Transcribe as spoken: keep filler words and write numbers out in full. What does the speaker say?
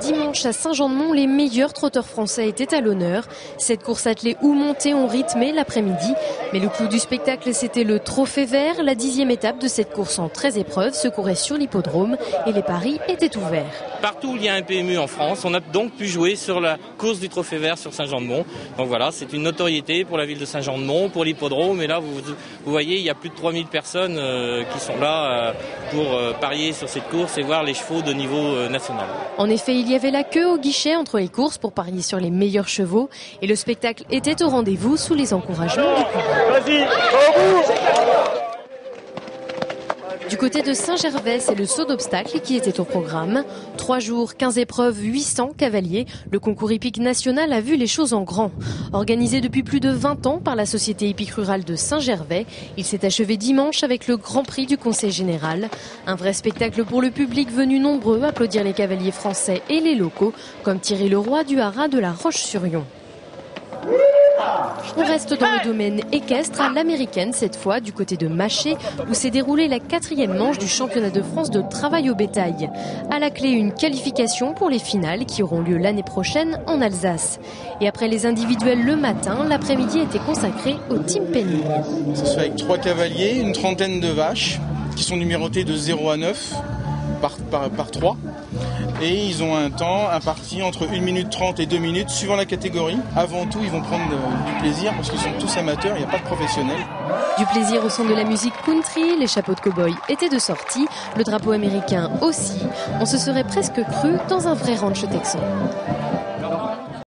dimanche à Saint-Jean-de-Mont, les meilleurs trotteurs français étaient à l'honneur. Cette course attelée ou montée ont rythmé l'après-midi. Mais le clou du spectacle, c'était le Trophée Vert. La dixième étape de cette course en treize épreuves se courait sur l'hippodrome et les paris étaient ouverts. Partout où il y a un P M U en France, on a donc pu jouer sur la course du Trophée Vert sur Saint-Jean-de-Mont. Donc voilà, c'est une notoriété pour la ville de Saint-Jean-de-Mont, pour l'hippodrome. Et là, vous, vous voyez, il y a plus de trois mille personnes euh, qui sont là euh, pour euh, parier sur cette course et voir les chevaux de niveau euh, national. En effet, il y avait la queue au guichet entre les courses pour parier sur les meilleurs chevaux. Et le spectacle était au rendez-vous sous les encouragements du public. Vas-y, au bout. Du côté de Saint-Gervais, c'est le saut d'obstacles qui était au programme. Trois jours, quinze épreuves, huit cents cavaliers. Le concours hippique national a vu les choses en grand. Organisé depuis plus de vingt ans par la Société hippique rurale de Saint-Gervais, il s'est achevé dimanche avec le Grand Prix du Conseil général. Un vrai spectacle pour le public venu nombreux applaudir les cavaliers français et les locaux, comme Thierry Leroy du haras de la Roche-sur-Yon. On reste dans le domaine équestre à l'américaine cette fois, du côté de Maché, où s'est déroulée la quatrième manche du championnat de France de travail au bétail. À la clé, une qualification pour les finales qui auront lieu l'année prochaine en Alsace. Et après les individuels le matin, l'après-midi était consacré au Team Penny. Ça se fait avec trois cavaliers, une trentaine de vaches qui sont numérotées de zéro à neuf par, par, par trois. Et ils ont un temps imparti entre une minute trente et deux minutes suivant la catégorie. Avant tout, ils vont prendre du plaisir parce qu'ils sont tous amateurs, il n'y a pas de professionnels. Du plaisir au son de la musique country, les chapeaux de cow-boy étaient de sortie, le drapeau américain aussi. On se serait presque cru dans un vrai ranch texan.